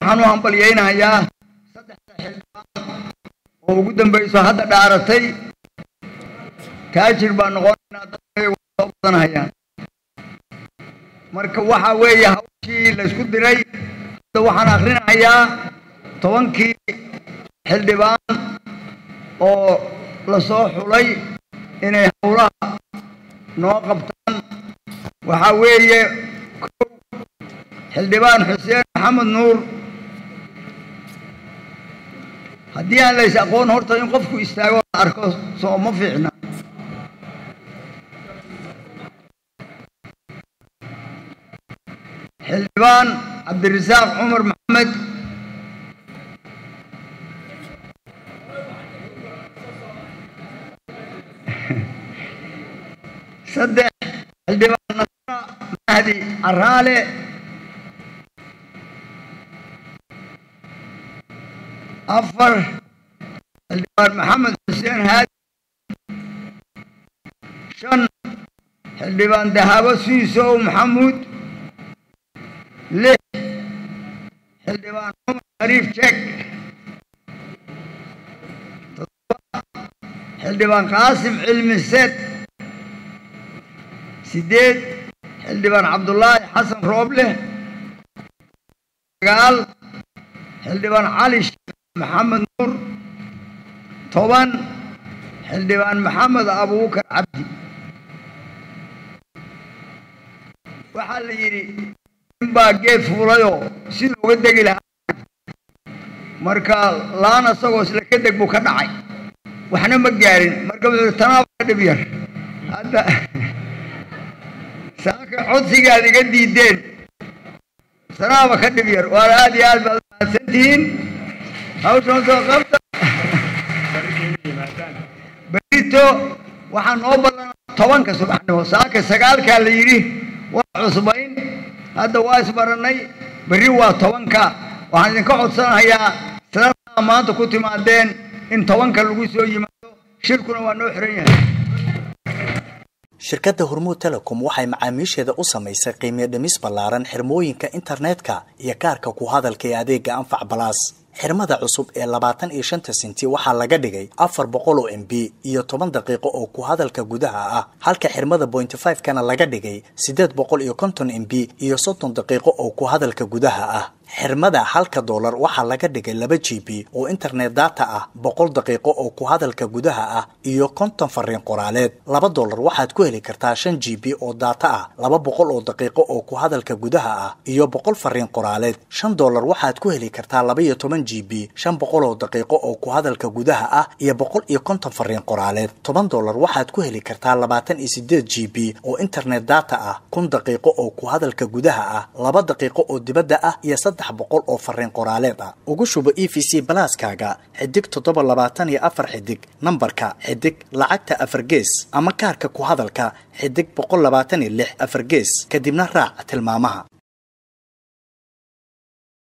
waxaan u hambaliyeynayaa saddexda xildhibaan oo ugu dambayso hadda dhaaratay taajir baa noqonaynaa dadkay soo badanayaan marka waxa weeye hawshii la isku diray hadda waxaan akhrinayaa 10kii xildhibaan oo la soo xulay inay howlaha noo qabtaan waxa weeye xildhibaan xuseen maxamed nuur haddii aan la is aqoon horta in qofku istaago la arko soo ma fiicna xildhibaan cabdirasaaq cumar maxamed saddex xildhibaan nasra mahdi caraale afar xildhibaan maxamed xuseen haadi shan xildhibaan dahabo siisow maxamuud lix xildhibaan cumar shariif jeek toddoba xildhibaan qaasim cilmi seed sideed xildhibaan cabdullaahi xasan rooble sagaal xildhibaan cali محمد نور طبعا حلدبان محمد أبوبكر عبدي وحال يري باقي فولايو سيدو ودق لها مركا لانا سوس لكدق بكدعي وحنا مقارين مركا تنابع دبير هذا ساك عدسي قاعد يقدي الدين تنابع كدبير وهذه هذه سنتين أو شلون قمت بريتو وحن أوبلنا طبعاً كسبحنا وساك سقال كاليري وعصبين هذا وايس برناي بريوا طبعاً كا وحن نقعد سنة هي ثلاثة ما تكوت مع الدين إن طبعاً كالوجسوا يمدوا شركنا ونحرية shirkadda Hormuud Telecom waxay macaamiisheeda u samaysay qiimo dhimis ballaaran xirmooyinka internetka iyo kaarka ku hadalka ee adeega Anfac Plus xirmada cusub ee 25 senti waxaa laga dhigay 400 MB iyo 10 daqiiqo oo ku hadalka gudaha ah halka xirmada 0.5 kana laga dhigay 850 MB iyo 30 daqiiqo oo ku hadalka gudaha ah xirmada $1 waxaa laga dhigay 2 GB oo internet data ah 100 daqiiqo oo ku hadalka gudaha ah iyo 50 fariin qoraaleed $2 waxaad ku heli kartaa 5 GB oo data ah 200 oo daqiiqo oo ku hadalka gudaha ah iyo 100 fariin qoraaleed $5 waxaad ku heli kartaa 12 GB 500 oo daqiiqo oo ku hadalka gudaha ah iyo 150 fariin qoraaleed $10 waxaad ku heli kartaa 28 GB oo internet data ah 1000 daqiiqo oo ku hadalka gudaha ah 2 daqiiqo oo dibadda ah iyo 300 oo fariin qoraaleed ah ugu shubo EVC Plus-kaaga xidig 724 xidig nambarka xidig lacagta 4 gees ama kaarka ku hadalka xidig 126 4 gees kadibna raac tilmaamaha